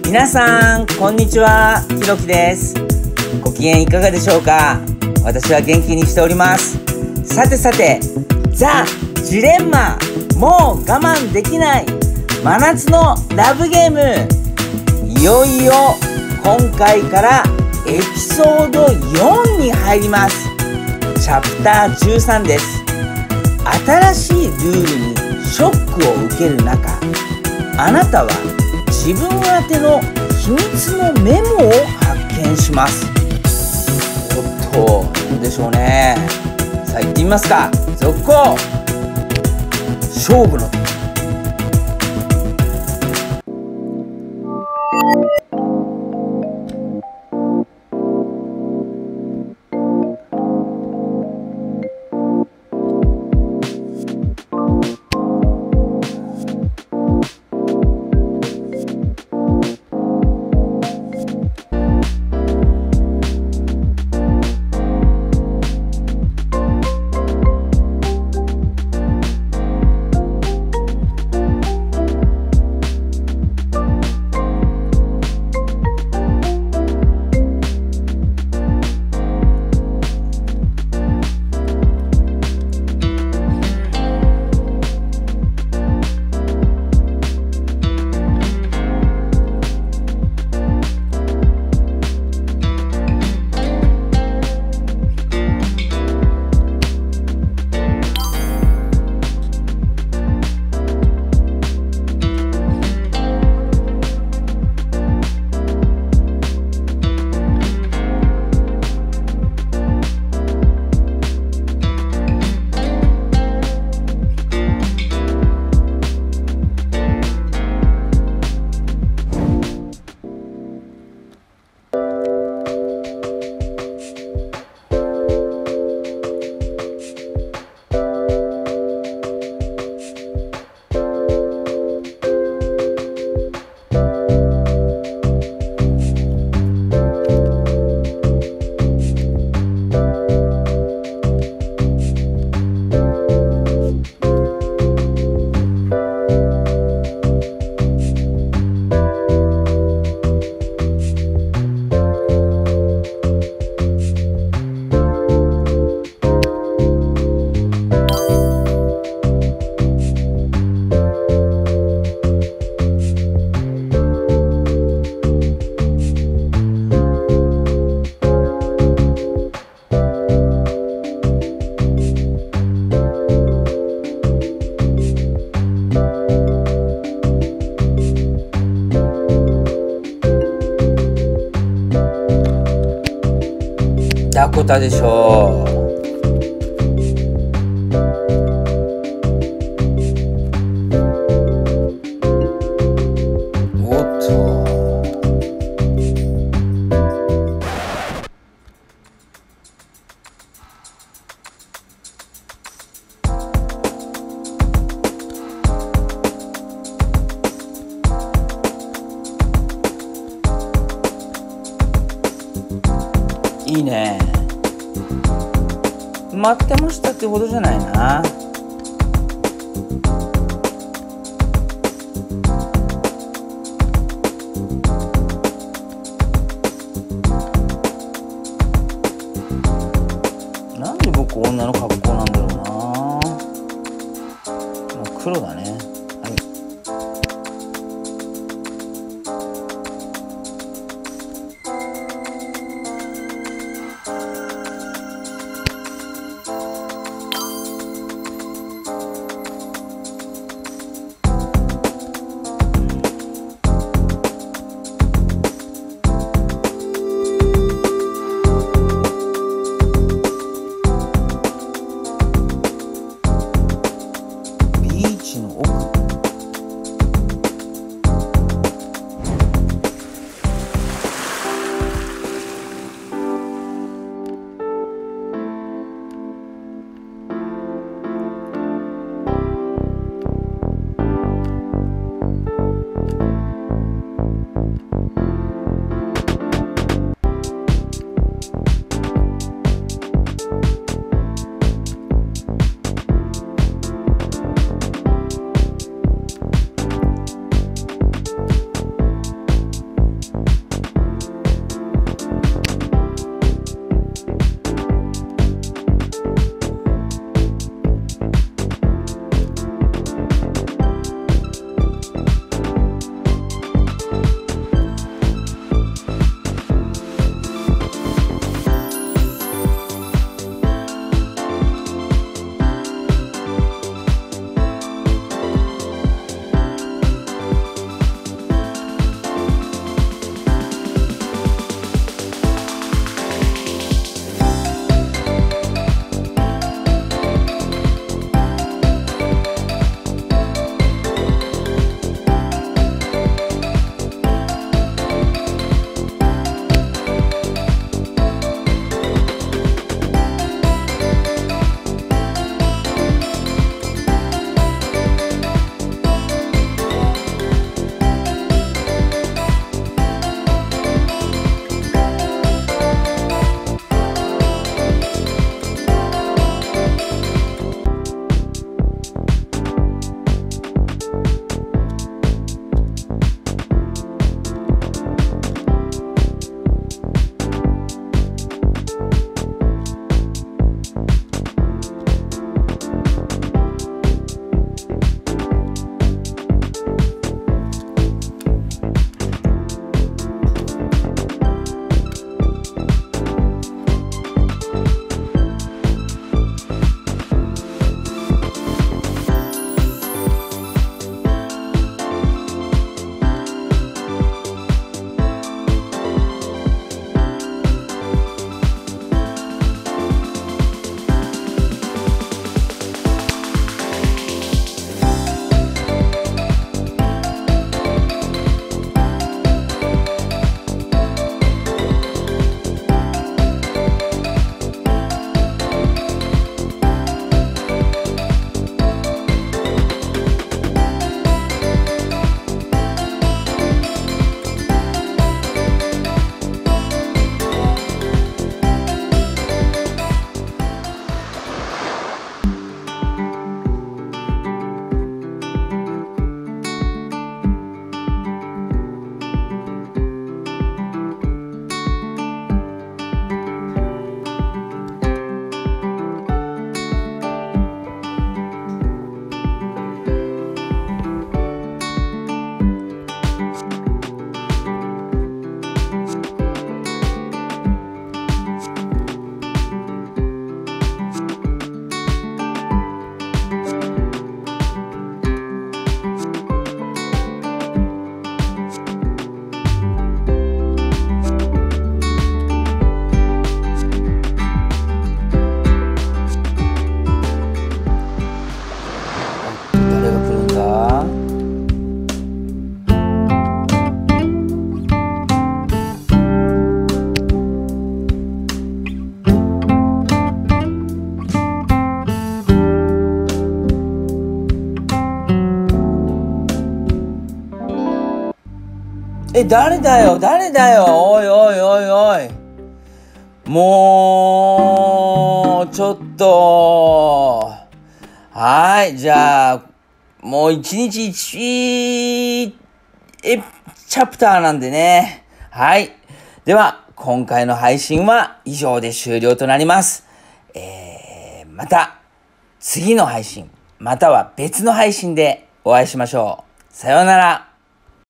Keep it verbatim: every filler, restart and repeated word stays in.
皆さんこんにちは、ひろきです。ご機嫌いかがでしょうか。私は元気にしております。さてさて、ザ・ジレンマ、もう我慢できない真夏のラブゲーム、いよいよ今回からエピソードよんに入ります。チャプターじゅうさんです。新しいルールにショックを受ける中、あなたは自分宛ての秘密のメモを発見します。おっと、何でしょうね。さあ行ってみますか。続行、勝負の時。ダコタでしょう。おっと、いいね。待ってましたってほどじゃないな。なんで僕女の格好なんだろうな。まあ、黒だね。はい。 え、誰だよ、誰だよ、おいおいおいおい。もう、ちょっと。はい、じゃあ、もう一日一、え、チャプターなんでね。はい。では、今回の配信は以上で終了となります。えー、また、次の配信、または別の配信でお会いしましょう。さようなら。